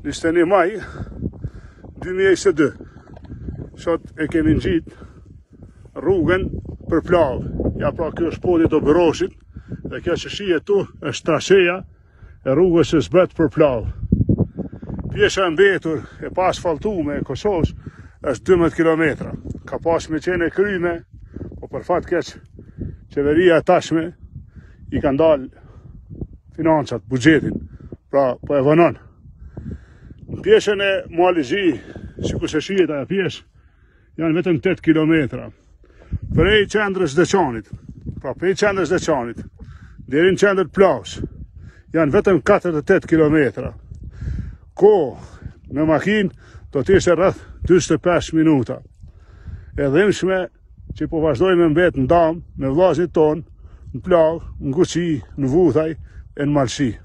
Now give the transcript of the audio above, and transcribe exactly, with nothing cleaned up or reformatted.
njëzet e një maj dy mijë e njëzet e dy. Sot e kemi ngjit rrugën për plavë. Ja pra kjo është podi do Beroshit dhe kjo që shihet tu është trasheja e rrugës që s'bet për plavë. Pjesha e mbetur e pa asfaltume e Kosovës është dymbëdhjetë kilometra. Ka pas me qenë e kryme, po për fat keq qeveria e tashme i ka ndalë financat, buxhetin, pra po e vonon. Në pjesën e Mualizhi, sikur se shihet ajo pjesë, janë vetëm tetë kilometra. Prej qendrës Deçanit, pra prej qendrës Deçanit deri në qendër Plavës, janë vetëm katërdhjetë e tetë kilometra. Kohë me makinë do të ishte rreth dyzet e pesë minuta. E dhimbshme që po vazhdojmë mbet në dam me vllazit ton, në Plavë, në Guçi, në Vuthaj e në Malshi.